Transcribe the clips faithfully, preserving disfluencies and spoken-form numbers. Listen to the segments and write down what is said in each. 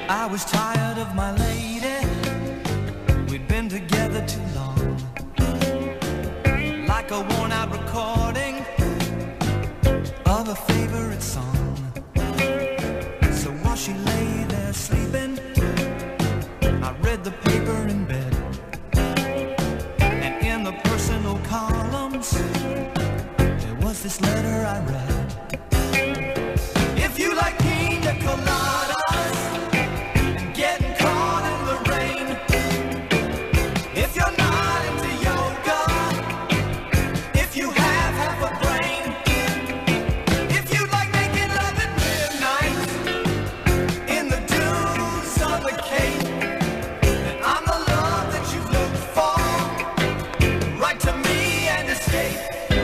I was tired of my lady. We'd been together too long, like a worn-out recording of a favorite song. So while she lay there sleeping, I read the paper in bed, and in the personal columns there was this letter I read. If you like pina coladas and getting caught in the rain, if you're not into yoga, if you have half a brain, if you like making love at midnight in the dunes of the Cape, then I'm the love that you've looked for. Write to me and escape.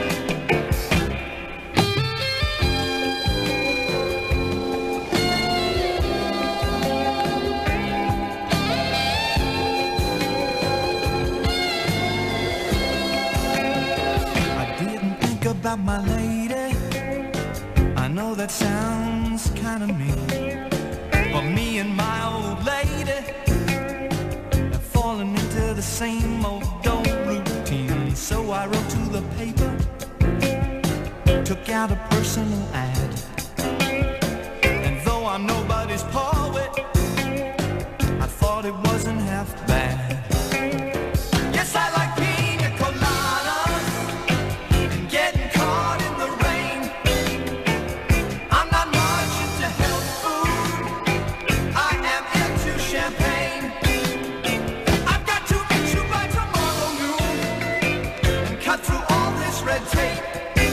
About my lady, I know that sounds kinda mean, but me and my old lady have fallen into the same old old routine. So I wrote to the paper, took out a personal ad, and though I'm nobody's poet, I thought it wasn't half bad. Yes, I like pina coladas and getting caught in the rain. I'm not much into health food, I am into champagne. I've got to meet you by tomorrow noon and cut through all this red tape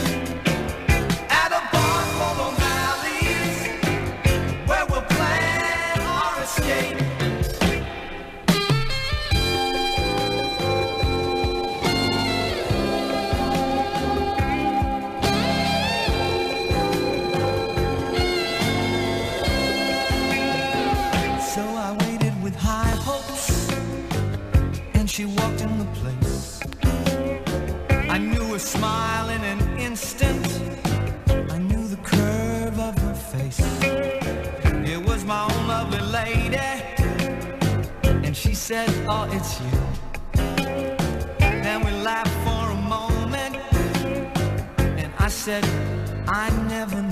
at a bar called O'Malley's, where we'll plan our escape. So I waited with high hopes, and she walked in the place. I knew her smile in an instant, I knew the curve of her face. It was my own lovely lady, and she said, oh, it's you. Then we laughed for a moment, and I said, I never